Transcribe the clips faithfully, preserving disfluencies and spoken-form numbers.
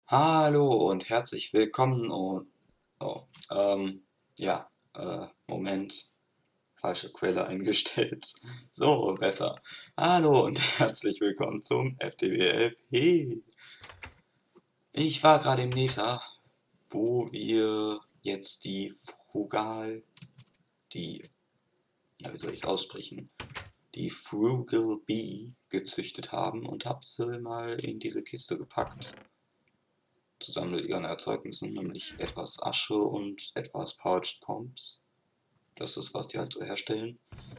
Hallo und herzlich willkommen und oh, ähm, ja, äh, Moment, falsche Quelle eingestellt. So, besser. Hallo und herzlich willkommen zum F D W L P. Ich war gerade im Nether, wo wir jetzt die Frugal, die, ja, wie soll ich es aussprechen, die Frugal Bee gezüchtet haben und habe sie mal in diese Kiste gepackt. Zusammen mit ihren Erzeugnissen, nämlich etwas Asche und etwas Parched Comps. Das ist, was die halt so herstellen.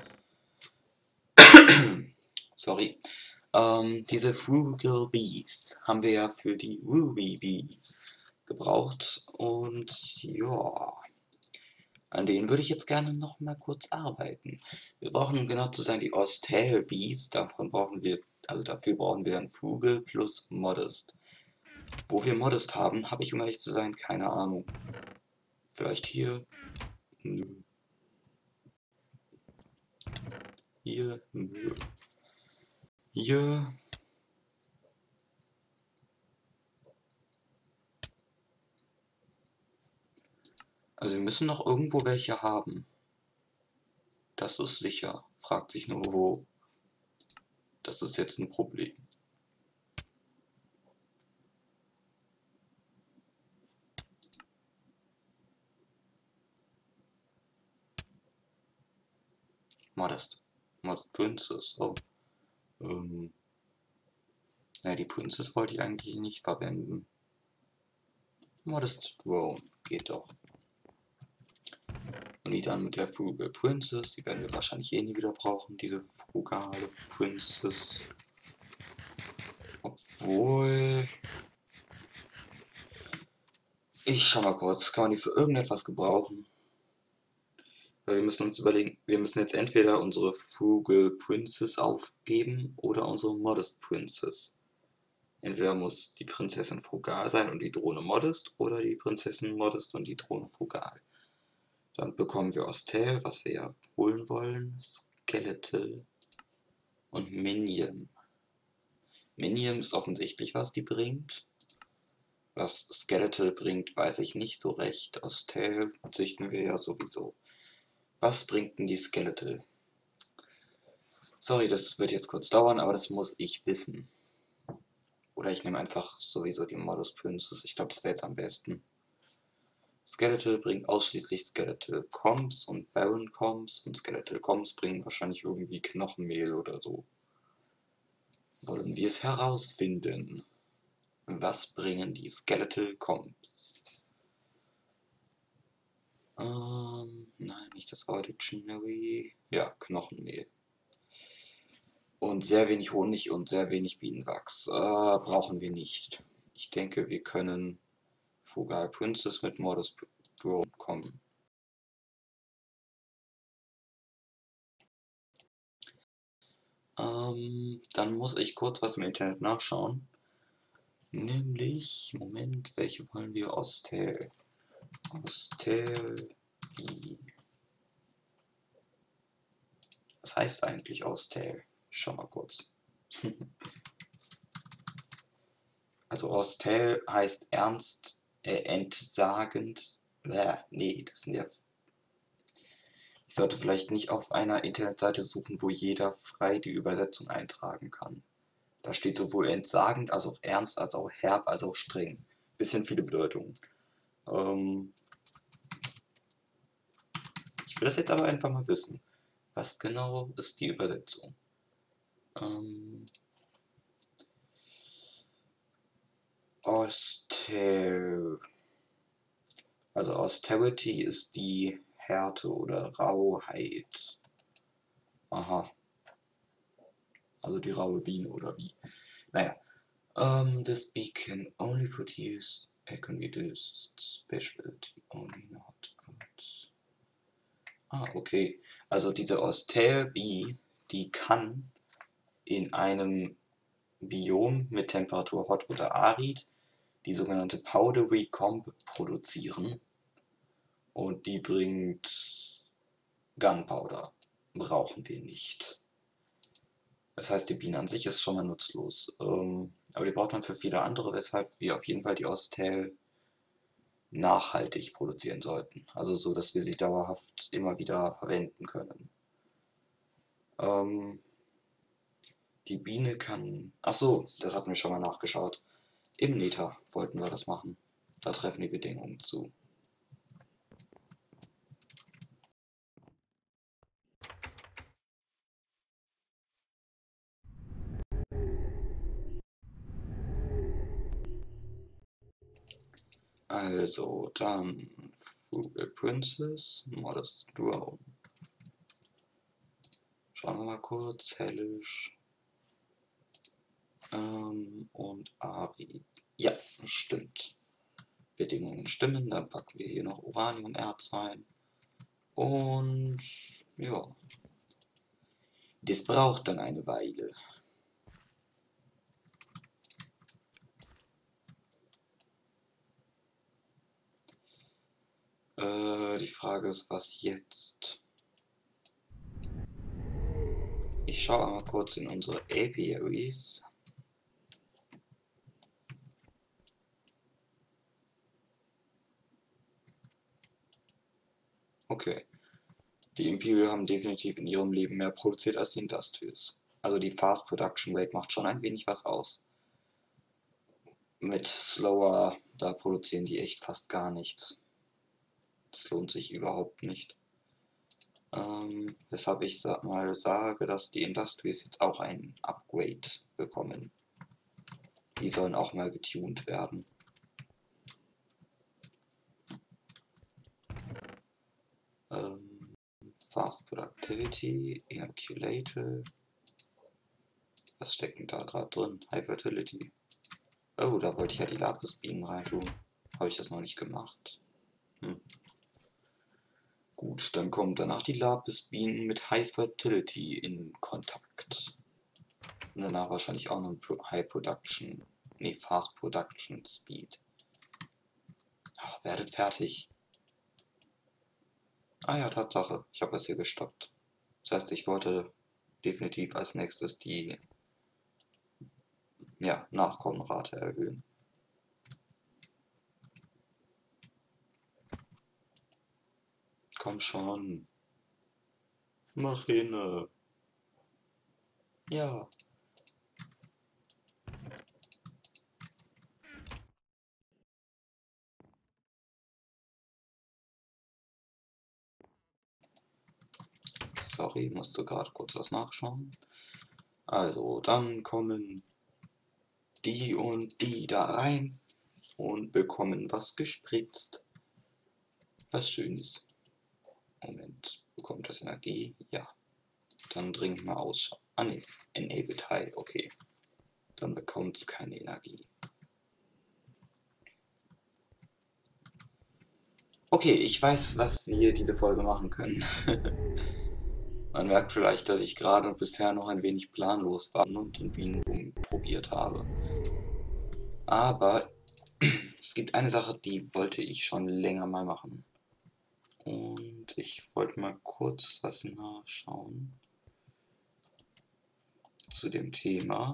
Sorry. Ähm, diese Frugal Bees haben wir ja für die Ruby Bees gebraucht. Und ja, an denen würde ich jetzt gerne noch mal kurz arbeiten. Wir brauchen, um genau zu sein, die Austere Bees. Davon brauchen wir, also dafür brauchen wir dann Frugal plus Modest. Wo wir Modest haben, habe ich, um ehrlich zu sein, keine Ahnung. Vielleicht hier? Nö. Hier? Nö. Hier? Also wir müssen noch irgendwo welche haben. Das ist sicher. Fragt sich nur wo. Das ist jetzt ein Problem. Modest. Modest Princess. Oh. Ähm. Ja, die Princess wollte ich eigentlich nicht verwenden. Modest Drone. Geht doch. Und die dann mit der Frugal Princess. Die werden wir wahrscheinlich eh nie wieder brauchen. Diese frugale Princess. Obwohl... Ich schau mal kurz. Kann man die für irgendetwas gebrauchen? Weil wir müssen uns überlegen, wir müssen jetzt entweder unsere Frugal Princess aufgeben oder unsere Modest Princess. Entweder muss die Prinzessin frugal sein und die Drohne modest oder die Prinzessin modest und die Drohne frugal. Dann bekommen wir Ostel, was wir ja holen wollen, Skeletal und Minion. Minion ist offensichtlich, was die bringt. Was Skeletal bringt, weiß ich nicht so recht. Ostel züchten wir ja sowieso. Was bringt denn die Skeletal? Sorry, das wird jetzt kurz dauern, aber das muss ich wissen. Oder ich nehme einfach sowieso die Modest Princess. Ich glaube, das wäre jetzt am besten. Skeletal bringt ausschließlich Skeletal Comps und Baron Comps. Und Skeletal Comps bringen wahrscheinlich irgendwie Knochenmehl oder so. Wollen wir es herausfinden? Was bringen die Skeletal Comps? Ähm, nein, nicht das Ordinary. Ja, Knochenmehl. Und sehr wenig Honig und sehr wenig Bienenwachs. Äh, brauchen wir nicht. Ich denke, wir können Frugal Princess mit Modest Drone kommen. Ähm, dann muss ich kurz was im Internet nachschauen. Nämlich, Moment, welche wollen wir? Ostel. Ostel. Was heißt eigentlich Ostel? Schau mal kurz. Also Ostel heißt ernst, äh, entsagend. Äh, nee, das sind ja. Ich sollte vielleicht nicht auf einer Internetseite suchen, wo jeder frei die Übersetzung eintragen kann. Da steht sowohl entsagend als auch ernst, als auch herb, als auch streng. Bisschen viele Bedeutungen. Ähm, ich will das jetzt aber einfach mal wissen. Was genau ist die Übersetzung? Ähm, Auster. Also Austerity ist die Härte oder Rauheit. Aha. Also die raue Biene oder wie? Naja. Um, this bee can only produce a reduced specialty, only not. Ah, okay. Also diese Austere Bee, die kann in einem Biom mit Temperatur Hot oder Arid die sogenannte Powdery Comb produzieren. Und die bringt Gunpowder. Brauchen wir nicht. Das heißt, die Biene an sich ist schon mal nutzlos. Ähm, aber die braucht man für viele andere, weshalb wir auf jeden Fall die Austerl nachhaltig produzieren sollten. Also so, dass wir sie dauerhaft immer wieder verwenden können. Ähm, die Biene kann... Ach so, das hatten wir schon mal nachgeschaut. Im Nether wollten wir das machen. Da treffen die Bedingungen zu. Also, dann Frugal Princess, Modest Drone. Schauen wir mal kurz, Hellish ähm, und Ari. Ja, stimmt. Bedingungen stimmen, dann packen wir hier noch Uraniumerz rein. Und ja, das braucht dann eine Weile. Äh, die Frage ist, was jetzt? Ich schaue einmal kurz in unsere Apiaries. Okay. Die Imperial haben definitiv in ihrem Leben mehr produziert als die Industrials. Also die Fast Production Rate macht schon ein wenig was aus. Mit Slower, da produzieren die echt fast gar nichts. Das lohnt sich überhaupt nicht. Ähm, weshalb ich mal sage, dass die Industries jetzt auch ein Upgrade bekommen. Die sollen auch mal getuned werden. Ähm, Fast Productivity, Inoculated. Was steckt denn da gerade drin? High Fertility. Oh, da wollte ich ja die Lapis-Bienen reintun. Habe ich das noch nicht gemacht? Hm. Gut, dann kommen danach die Lapis-Bienen mit High Fertility in Kontakt. Und danach wahrscheinlich auch noch High Production, nee, Fast Production Speed. Ach, werdet fertig. Ah ja, Tatsache, ich habe es hier gestoppt. Das heißt, ich wollte definitiv als nächstes die ja, Nachkommenrate erhöhen. Komm schon. Mach hin. Ja. Sorry, musste gerade kurz was nachschauen. Also, dann kommen die und die da rein und bekommen was gespritzt. Was Schönes. Moment, bekommt das Energie? Ja. Dann dringend mal ausschauen. Ah ne, Enabled High, okay. Dann bekommt es keine Energie. Okay, ich weiß, was wir diese Folge machen können. Man merkt vielleicht, dass ich gerade bisher noch ein wenig planlos war und den Bienenboom probiert habe. Aber es gibt eine Sache, die wollte ich schon länger mal machen. Und ich wollte mal kurz was nachschauen zu dem Thema.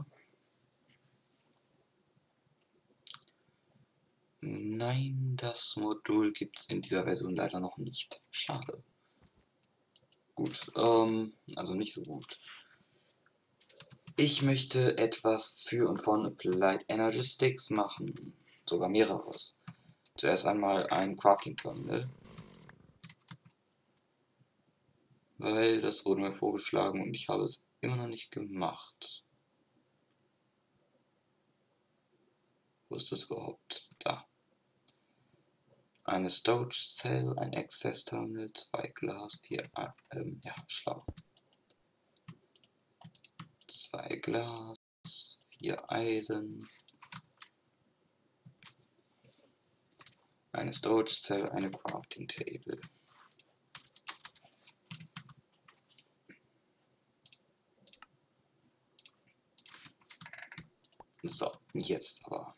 Nein, das Modul gibt es in dieser Version leider noch nicht. Schade. Gut, ähm, also nicht so gut. Ich möchte etwas für und von Applied Energy Sticks machen. Sogar mehreres. Zuerst einmal ein Crafting Terminal. Weil das wurde mir vorgeschlagen und ich habe es immer noch nicht gemacht. Wo ist das überhaupt? Da. Eine Storage Cell, ein Access Terminal, zwei Glas, vier, ähm, ja, schlau. Zwei Glas, vier Eisen, eine Storage Cell, eine Crafting Table. So, jetzt aber.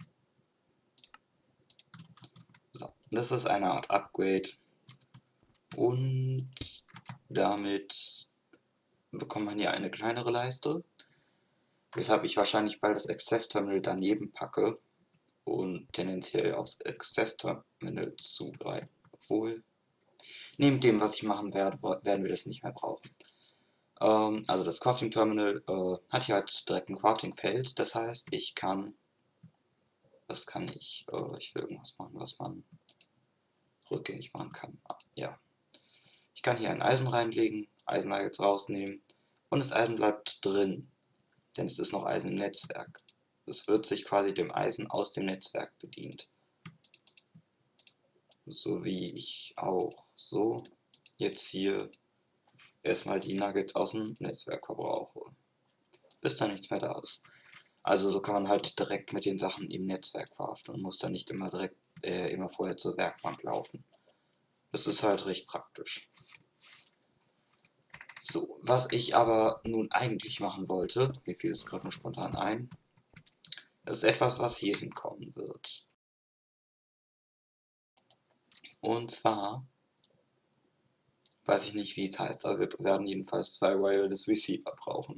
So, das ist eine Art Upgrade. Und damit bekommt man hier eine kleinere Leiste, weshalb ich wahrscheinlich bald das Access Terminal daneben packe und tendenziell aufs Access Terminal zugreifen. Obwohl, neben dem, was ich machen werde, werden wir das nicht mehr brauchen. Ähm, also das Crafting Terminal äh, hat hier halt direkt ein Crafting-Feld, das heißt, ich kann, was kann ich, äh, ich will irgendwas machen, was man rückgängig machen kann. Ja, ich kann hier ein Eisen reinlegen, Eisennuggets rausnehmen und das Eisen bleibt drin, denn es ist noch Eisen im Netzwerk. Es wird sich quasi dem Eisen aus dem Netzwerk bedient. So wie ich auch so jetzt hier erstmal die Nuggets aus dem Netzwerk verbrauche, bis da nichts mehr da ist. Also so kann man halt direkt mit den Sachen im Netzwerk verhaften und muss dann nicht immer direkt äh, immer vorher zur Werkbank laufen. Das ist halt recht praktisch. So, was ich aber nun eigentlich machen wollte, mir fiel es gerade nur spontan ein, ist etwas, was hier hinkommen wird. Und zwar, weiß ich nicht, wie es heißt, aber wir werden jedenfalls zwei Wireless Receiver brauchen.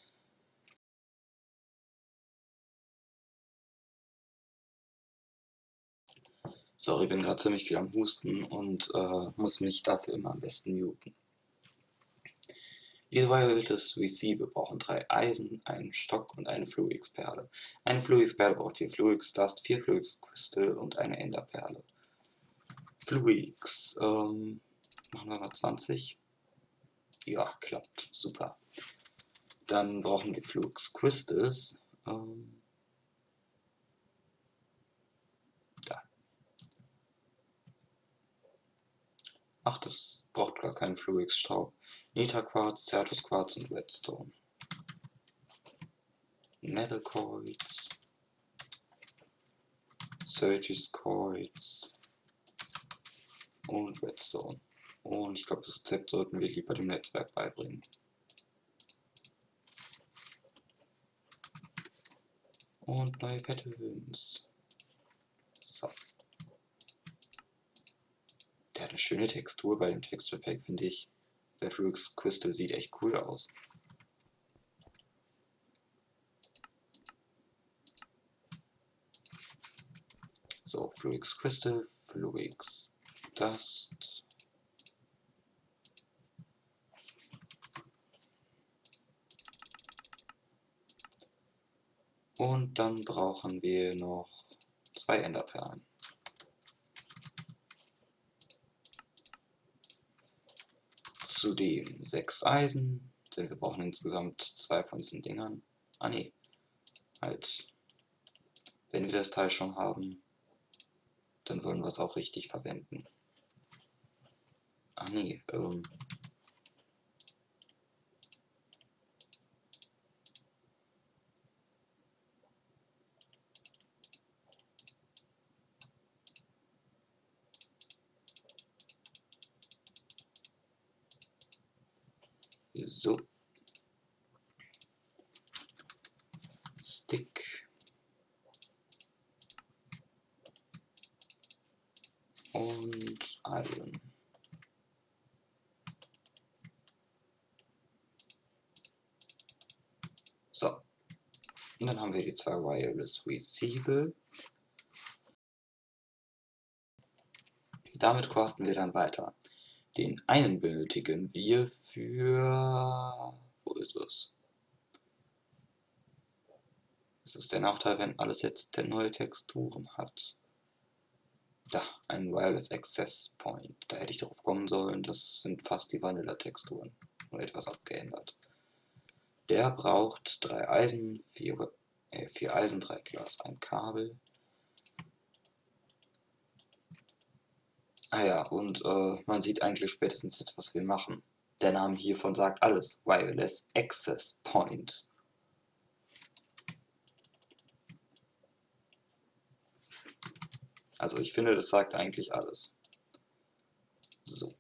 Sorry, ich bin gerade ziemlich viel am Husten und äh, muss mich dafür immer am besten muten. Diese Wireless Receiver brauchen drei Eisen, einen Stock und eine Fluix-Perle. Eine Fluix-Perle braucht vier Fluix-Dust, vier Fluix-Crystal und eine Enderperle. Fluix, ähm, machen wir mal zwanzig. Ja, klappt, super. Dann brauchen wir Fluix-Crystals. Ähm, da. Ach, das braucht gar keinen Fluix-Staub. Netherquarz, Certusquarz und Redstone. Netherquarz, Certusquarz und Redstone. Und ich glaube, das Rezept sollten wir lieber dem Netzwerk beibringen. Und neue Patterns. So. Der hat eine schöne Textur bei dem Texture Pack, finde ich. Der Fluix Crystal sieht echt cool aus. So, Fluix Crystal, Fluix Dust. Und dann brauchen wir noch zwei Enderperlen. Zudem sechs Eisen, denn wir brauchen insgesamt zwei von diesen Dingern. Ah ne, halt, wenn wir das Teil schon haben, dann wollen wir es auch richtig verwenden. Ach nee, ähm... so. Stick. Und Iron. So. Und dann haben wir die zwei Wireless Receiver. Damit craften wir dann weiter. Den einen benötigen wir für... Wo ist es? Das ist der Nachteil, wenn alles jetzt neue Texturen hat. Da, ein Wireless Access Point. Da hätte ich darauf kommen sollen, das sind fast die Vanilla-Texturen. Nur etwas abgeändert. Der braucht drei Eisen, vier, äh, vier Eisen, drei Glas, ein Kabel. Ah ja, und äh, man sieht eigentlich spätestens jetzt, was wir machen. Der Name hiervon sagt alles. Wireless Access Point. Also ich finde, das sagt eigentlich alles. So.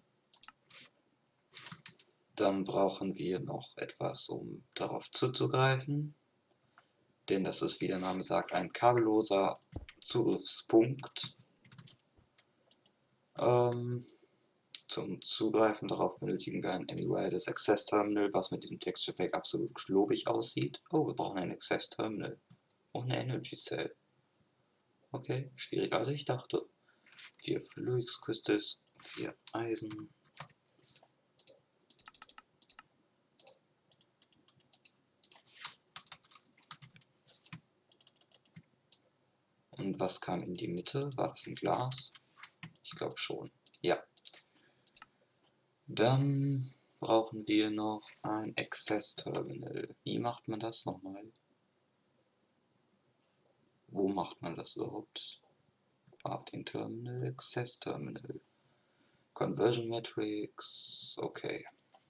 Dann brauchen wir noch etwas, um darauf zuzugreifen. Denn das ist, wie der Name sagt, ein kabelloser Zugriffspunkt. Ähm, Zum Zugreifen darauf benötigen wir ein Wireless Access Terminal, was mit dem Texture Pack absolut globig aussieht. Oh, wir brauchen ein Access Terminal und eine Energy Cell. Okay, schwieriger als ich dachte. Vier Fluix Crystals, vier Eisen. Und was kam in die Mitte? War das ein Glas? Ich glaube schon. Ja. Dann brauchen wir noch ein Access Terminal. Wie macht man das nochmal? Wo macht man das überhaupt? Auf den Terminal, Access Terminal. Conversion Matrix, okay.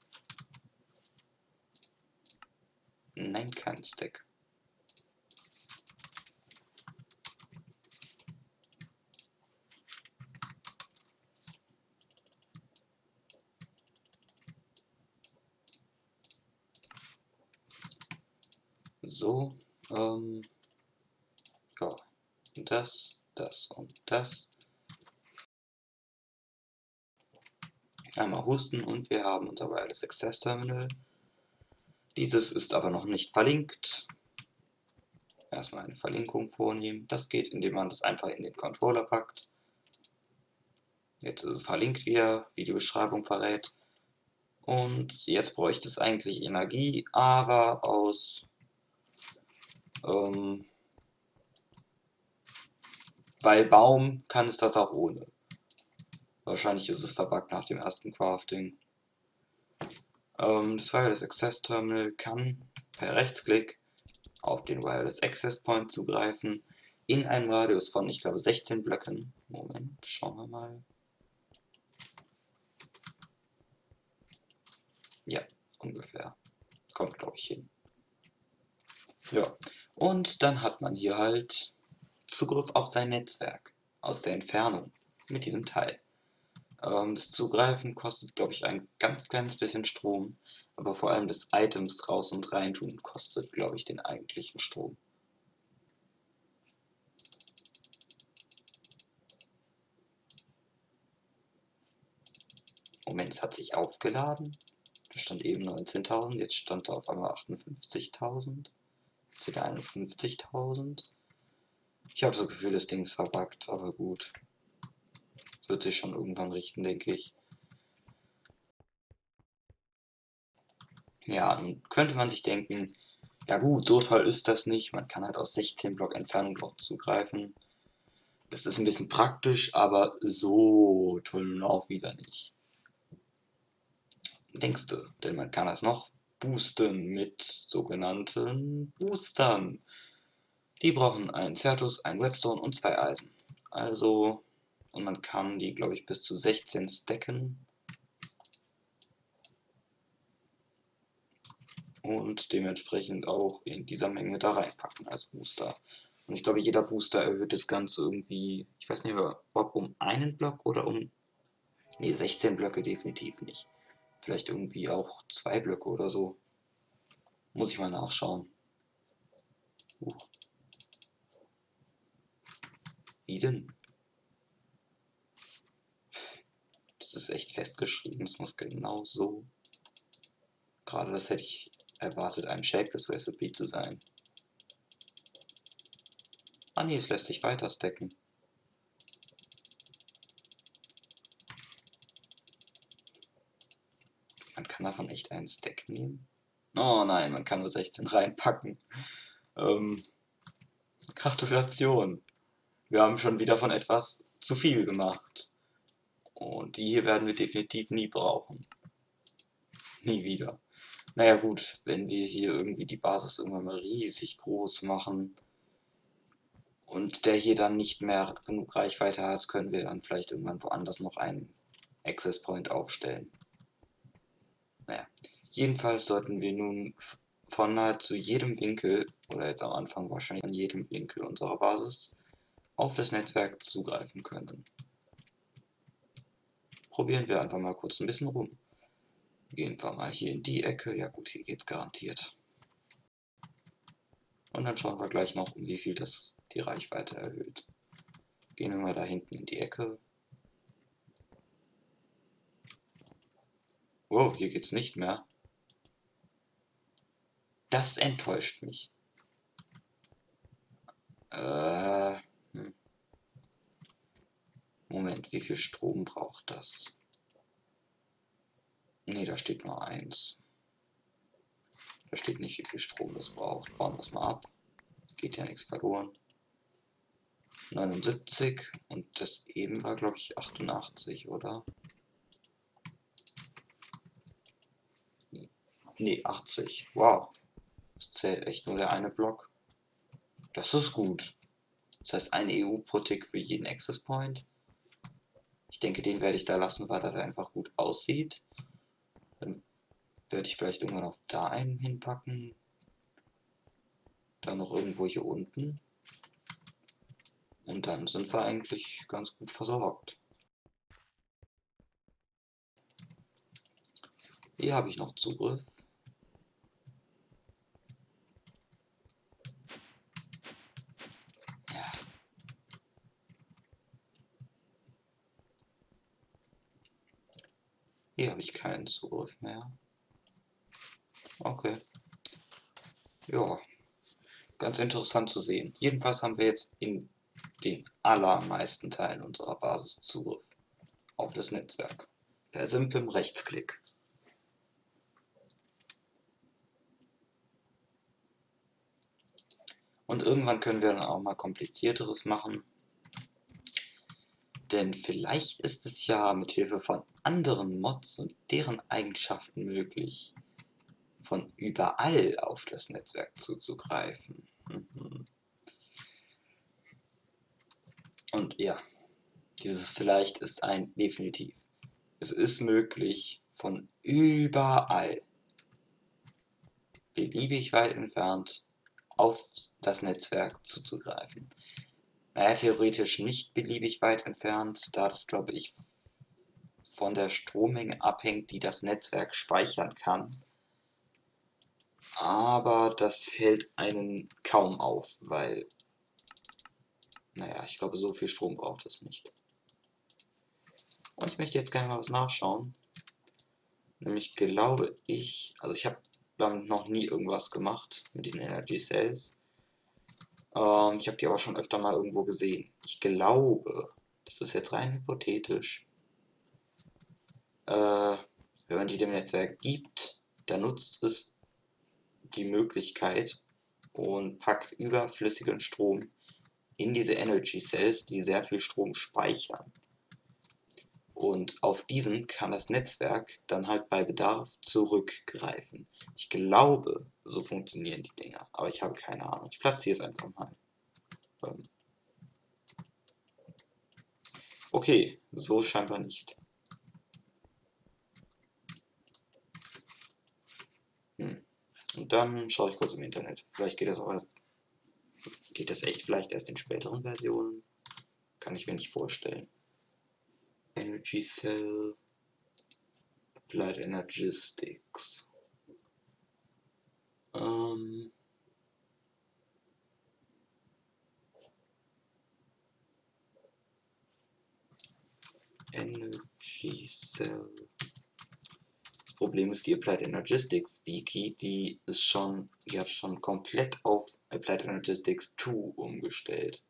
Nein, kein Stack. So, ähm, ja, das, das und das. Einmal husten und wir haben unser Wireless Access Terminal. Dieses ist aber noch nicht verlinkt. Erstmal eine Verlinkung vornehmen. Das geht, indem man das einfach in den Controller packt. Jetzt ist es verlinkt wieder, wie die Beschreibung verrät. Und jetzt bräuchte es eigentlich Energie, aber aus ähm, weil Baum kann es das auch ohne. Wahrscheinlich ist es verbuggt nach dem ersten Crafting. Ähm, das Wireless Access Terminal kann per Rechtsklick auf den Wireless Access Point zugreifen, in einem Radius von, ich glaube, sechzehn Blöcken. Moment, schauen wir mal. Ja, ungefähr. Kommt, glaube ich, hin. Ja, und dann hat man hier halt Zugriff auf sein Netzwerk aus der Entfernung mit diesem Teil. Ähm, das Zugreifen kostet, glaube ich, ein ganz kleines bisschen Strom, aber vor allem das Items raus und rein tun kostet, glaube ich, den eigentlichen Strom. Moment, es hat sich aufgeladen. Da stand eben neunzehntausend, jetzt stand da auf einmal achtundfünfzigtausend. Jetzt wieder einundfünfzigtausend. Ich habe das Gefühl, das Ding ist verbuggt, aber gut. Wird sich schon irgendwann richten, denke ich. Ja, dann könnte man sich denken, ja gut, so toll ist das nicht. Man kann halt aus sechzehn Block Entfernung drauf zugreifen. Das ist ein bisschen praktisch, aber so toll nun auch wieder nicht. Denkst du, denn man kann das noch boosten mit sogenannten Boostern. Die brauchen einen Certus, einen Redstone und zwei Eisen. Also, und man kann die, glaube ich, bis zu sechzehn stacken. Und dementsprechend auch in dieser Menge da reinpacken als Booster. Und ich glaube, jeder Booster erhöht das Ganze irgendwie, ich weiß nicht, ob um einen Block oder um, nee, sechzehn Blöcke definitiv nicht. Vielleicht irgendwie auch zwei Blöcke oder so. Muss ich mal nachschauen. Uh. Wie denn? Das ist echt festgeschrieben, es muss genau so. Gerade das hätte ich erwartet, ein Shapeless Recipe zu sein. Ah nee, es lässt sich weiter stacken. Man kann davon echt einen Stack nehmen? Oh nein, man kann nur sechzehn reinpacken. Ähm, Gratulation. Wir haben schon wieder von etwas zu viel gemacht. Und die hier werden wir definitiv nie brauchen. Nie wieder. Naja gut, wenn wir hier irgendwie die Basis irgendwann mal riesig groß machen und der hier dann nicht mehr genug Reichweite hat, können wir dann vielleicht irgendwann woanders noch einen Access Point aufstellen. Naja, jedenfalls sollten wir nun von nahezu jedem Winkel, oder jetzt am Anfang wahrscheinlich an jedem Winkel unserer Basis, auf das Netzwerk zugreifen können. Probieren wir einfach mal kurz ein bisschen rum. Gehen wir mal hier in die Ecke, ja gut, hier geht garantiert. Und dann schauen wir gleich noch, um wie viel das die Reichweite erhöht. Gehen wir mal da hinten in die Ecke. Oh, hier geht's nicht mehr. Das enttäuscht mich. Äh, hm. Moment, wie viel Strom braucht das? Ne, da steht nur eins. Da steht nicht, wie viel Strom das braucht. Bauen wir es mal ab. Geht ja nichts verloren. neunundsiebzig und das eben war, glaube ich, achtundachtzig, oder? Ne, achtzig. Wow. Das zählt echt nur der eine Block. Das ist gut. Das heißt, ein E U pro Tick für jeden Access Point. Ich denke, den werde ich da lassen, weil er einfach gut aussieht. Dann werde ich vielleicht irgendwann noch da einen hinpacken. Dann noch irgendwo hier unten. Und dann sind wir eigentlich ganz gut versorgt. Hier habe ich noch Zugriff. Ja. Hier habe ich keinen Zugriff mehr. Okay. Ja, ganz interessant zu sehen. Jedenfalls haben wir jetzt in den allermeisten Teilen unserer Basis Zugriff auf das Netzwerk. Per simplem Rechtsklick. Und irgendwann können wir dann auch mal komplizierteres machen. Denn vielleicht ist es ja mit Hilfe von anderen Mods und deren Eigenschaften möglich, von überall auf das Netzwerk zuzugreifen. Und ja, dieses vielleicht ist ein definitiv. Es ist möglich, von überall, beliebig weit entfernt, auf das Netzwerk zuzugreifen. Naja, theoretisch nicht beliebig weit entfernt, da das, glaube ich, von der Strommenge abhängt, die das Netzwerk speichern kann. Aber das hält einen kaum auf, weil, naja, ich glaube, so viel Strom braucht es nicht. Und ich möchte jetzt gerne mal was nachschauen. Nämlich glaube ich, also ich habe damit noch nie irgendwas gemacht, mit diesen Energy Cells. Ähm, ich habe die aber schon öfter mal irgendwo gesehen. Ich glaube, das ist jetzt rein hypothetisch, äh, wenn man die dem Netzwerk gibt, dann nutzt es die Möglichkeit und packt überflüssigen Strom in diese Energy Cells, die sehr viel Strom speichern. Und auf diesen kann das Netzwerk dann halt bei Bedarf zurückgreifen. Ich glaube, so funktionieren die Dinger, aber ich habe keine Ahnung. Ich platziere es einfach mal. Ähm okay, so scheinbar nicht. Hm. Und dann schaue ich kurz im Internet. Vielleicht geht das auch erst, geht das echt vielleicht erst in späteren Versionen? Kann ich mir nicht vorstellen. Energy Cell, Applied Energistics. Ähm Energy Cell. Das Problem ist, die Applied Energistics Wiki, die ist schon, die hat schon komplett auf Applied Energistics zwei umgestellt.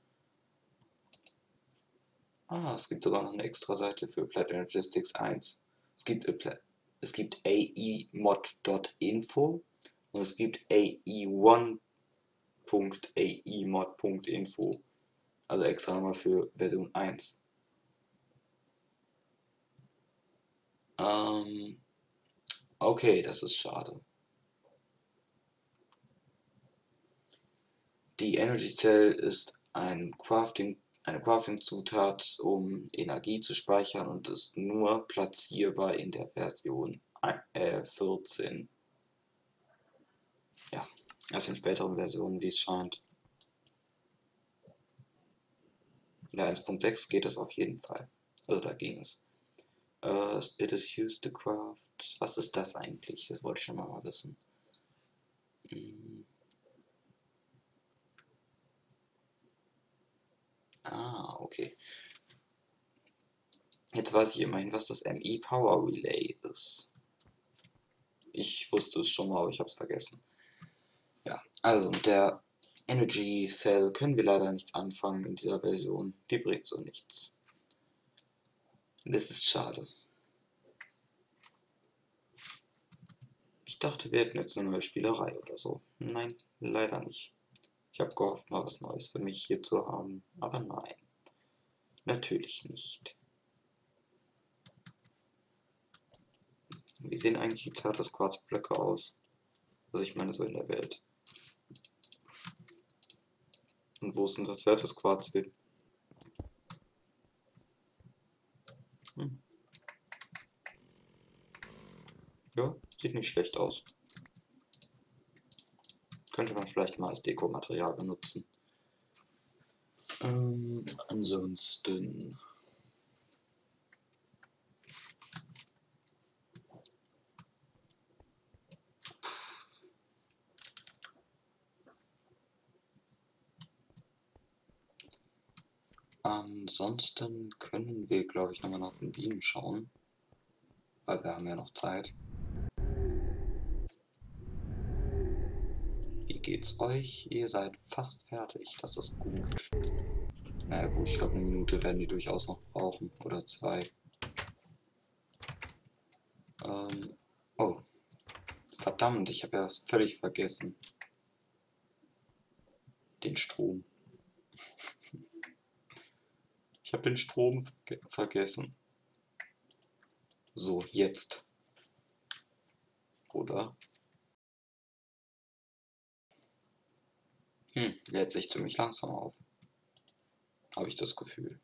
Ah, es gibt sogar noch eine extra Seite für Applied Energistics eins. Es gibt, es gibt aemod punkt info und es gibt A E eins punkt aemod punkt info. Also extra nochmal für Version eins. Ähm, okay, das ist schade. Die Energy Cell ist ein Crafting, eine Crafting-Zutat, um Energie zu speichern und ist nur platzierbar in der Version äh, vierzehn. Ja, erst in späteren Versionen, wie es scheint. In der eins Punkt sechs geht es auf jeden Fall. Also da ging es. Uh, it is used to craft. Was ist das eigentlich? Das wollte ich schon mal wissen. Hm. Ah, okay. Jetzt weiß ich immerhin, was das M I Power Relay ist. Ich wusste es schon mal, aber ich habe es vergessen. Ja, also mit der Energy Cell können wir leider nichts anfangen in dieser Version. Die bringt so nichts. Das ist schade. Ich dachte, wir hätten jetzt eine neue Spielerei oder so. Nein, leider nicht. Ich habe gehofft, mal was Neues für mich hier zu haben, aber nein. Natürlich nicht. Wie sehen eigentlich die Zartes Quarzblöcke aus? Also ich meine so in der Welt. Und wo ist unser Zartes Quarz hin? Hm. Ja, sieht nicht schlecht aus. Könnte man vielleicht mal als Dekomaterial benutzen. Ähm, ansonsten... Ansonsten können wir, glaube ich, nochmal nach den Bienen schauen. Weil wir haben ja noch Zeit. Wie geht's euch? Ihr seid fast fertig. Das ist gut. Naja gut, ich glaube eine Minute werden die durchaus noch brauchen. Oder zwei. Ähm, oh. Verdammt, ich habe ja völlig vergessen. Den Strom. Ich habe den Strom ver vergessen. So, jetzt. Oder? Hm, lädt sich ziemlich langsam auf. Habe ich das Gefühl.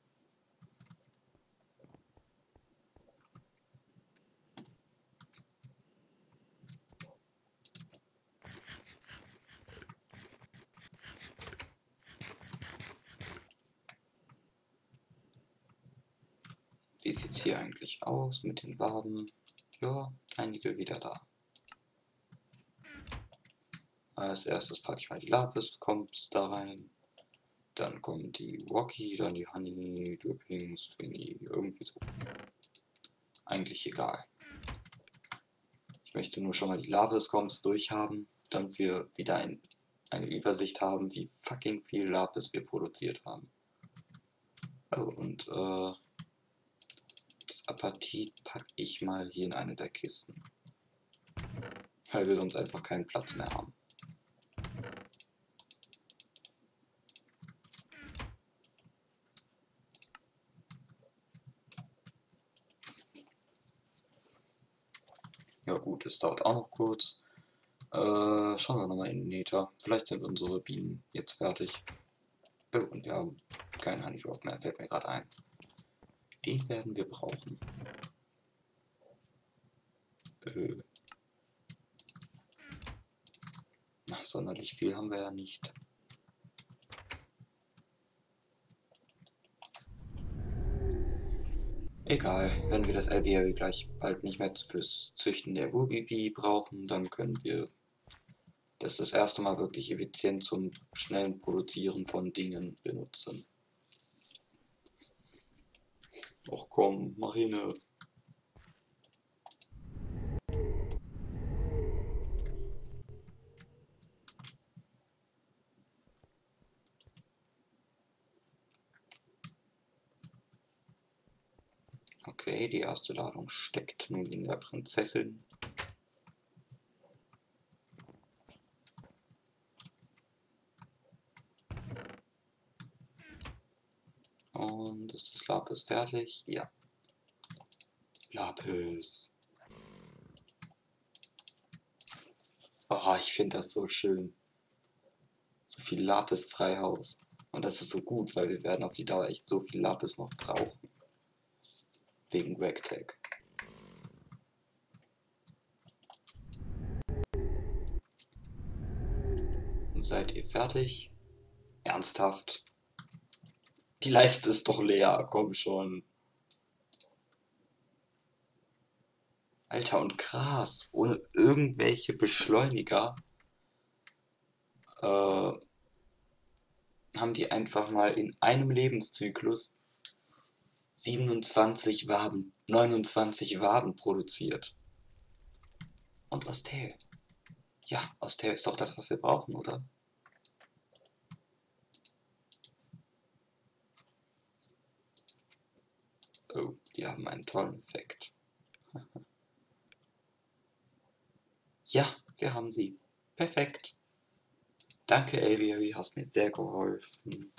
Wie sieht es hier eigentlich aus mit den Waben? Ja, einige wieder da. Als erstes packe ich mal die Lapis, kommt da rein. Dann kommen die Wocky, dann die Honey, Dripping, Stringy, irgendwie so. Eigentlich egal. Ich möchte nur schon mal die Lapis-Comps durchhaben, damit wir wieder ein, eine Übersicht haben, wie fucking viel Lapis wir produziert haben. Oh, und äh, das Apatit packe ich mal hier in eine der Kisten. Weil wir sonst einfach keinen Platz mehr haben. Ja gut, es dauert auch noch kurz. Äh, schauen wir nochmal in den Nether. Vielleicht sind unsere Bienen jetzt fertig. Oh, und wir haben keinen Honey Drop mehr, fällt mir gerade ein. Den werden wir brauchen. Äh. Na, sonderlich viel haben wir ja nicht. Egal, wenn wir das Alveoli gleich bald nicht mehr fürs Züchten der Ruby brauchen, dann können wir das das erste Mal wirklich effizient zum schnellen Produzieren von Dingen benutzen. Och komm, Marine. Okay, die erste Ladung steckt nun in der Prinzessin. Und ist das Lapis fertig? Ja. Lapis. Oh, ich finde das so schön. So viel Lapis frei Haus. Und das ist so gut, weil wir werden auf die Dauer echt so viel Lapis noch brauchen. Wegen Wagtag. Seid ihr fertig? Ernsthaft? Die Leiste ist doch leer, komm schon. Alter, und krass, ohne irgendwelche Beschleuniger äh, haben die einfach mal in einem Lebenszyklus siebenundzwanzig Waben, neunundzwanzig Waben produziert. Und Ostel. Ja, Ostel ist doch das, was wir brauchen, oder? Oh, die haben einen tollen Effekt. Ja, wir haben sie. Perfekt. Danke, Aviary, hast mir sehr geholfen.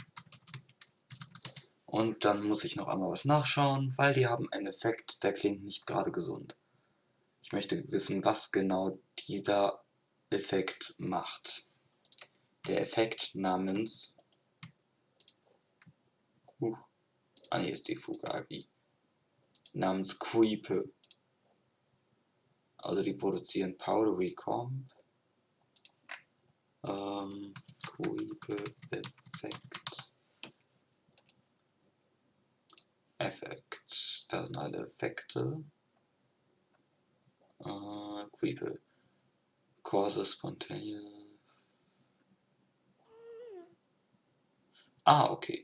Und dann muss ich noch einmal was nachschauen, weil die haben einen Effekt, der klingt nicht gerade gesund. Ich möchte wissen, was genau dieser Effekt macht. Der Effekt namens... Uh, ah ne, ist die Fugagi. Namens Creepe. Also die produzieren Powdery Comp. Ähm, Creepe Effekt. Effekt. Da sind alle Effekte. Äh, Creepe. Causes Spontaneous. Ah, okay.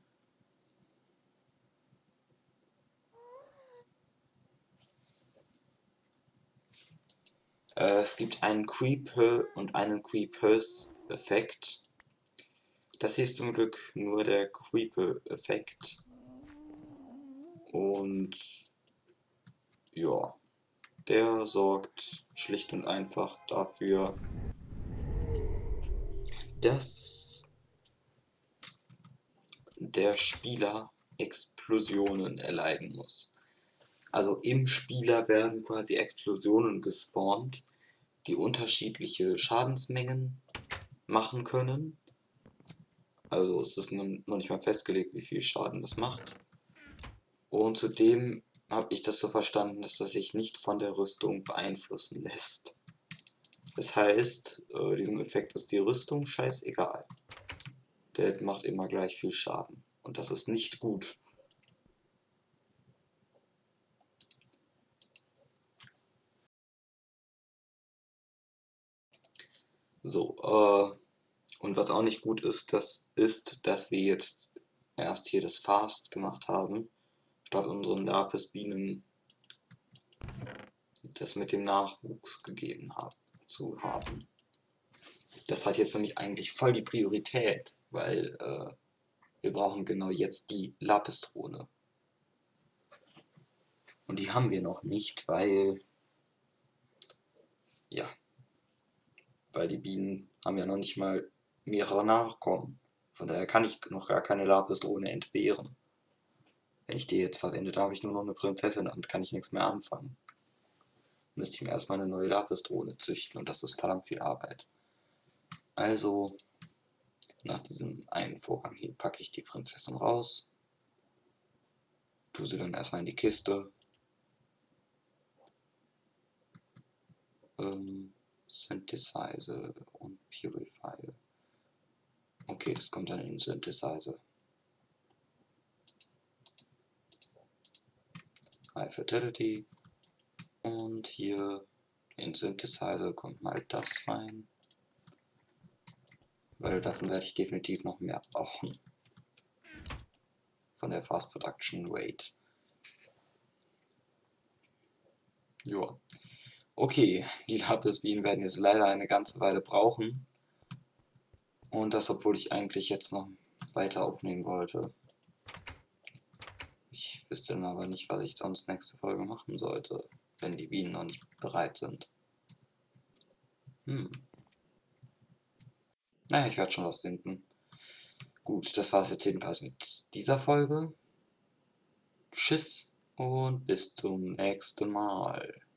Äh, es gibt einen Creeper und einen Creepers-Effekt. Das hier ist zum Glück nur der Creeper-Effekt. Und ja, der sorgt schlicht und einfach dafür, dass der Spieler Explosionen erleiden muss. Also im Spieler werden quasi Explosionen gespawnt, die unterschiedliche Schadensmengen machen können. Also es ist noch nicht mal festgelegt, wie viel Schaden das macht. Und zudem habe ich das so verstanden, dass das sich nicht von der Rüstung beeinflussen lässt. Das heißt, äh, diesem Effekt ist die Rüstung scheißegal. Der macht immer gleich viel Schaden. Und das ist nicht gut. So, äh, und was auch nicht gut ist, das ist, dass wir jetzt erst hier das Fast gemacht haben, statt unseren Lapis-Bienen das mit dem Nachwuchs gegeben haben, zu haben. Das hat jetzt nämlich eigentlich voll die Priorität, weil äh, wir brauchen genau jetzt die Lapis-Drohne. Und die haben wir noch nicht, weil, ja, weil die Bienen haben ja noch nicht mal mehrere Nachkommen. Von daher kann ich noch gar keine Lapis-Drohne entbehren. Wenn ich die jetzt verwende, dann habe ich nur noch eine Prinzessin und kann ich nichts mehr anfangen. Müsste ich mir erstmal eine neue Lapis-Drohne züchten und das ist verdammt viel Arbeit. Also, nach diesem einen Vorgang hier packe ich die Prinzessin raus, tue sie dann erstmal in die Kiste. Ähm, Synthesizer und Purifier. Okay, das kommt dann in den Synthesizer. High Fertility. Und hier in Synthesizer kommt mal das rein. Weil davon werde ich definitiv noch mehr brauchen. Von der Fast Production Rate. Joa. Okay, die Lapis-Bienen werden jetzt leider eine ganze Weile brauchen. Und das, obwohl ich eigentlich jetzt noch weiter aufnehmen wollte. Ich wüsste dann aber nicht, was ich sonst nächste Folge machen sollte, wenn die Bienen noch nicht bereit sind. Hm. Naja, ich werde schon was finden. Gut, das war es jetzt jedenfalls mit dieser Folge. Tschüss und bis zum nächsten Mal.